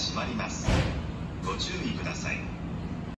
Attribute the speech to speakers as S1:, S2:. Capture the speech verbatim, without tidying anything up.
S1: 閉まります。ご注意ください。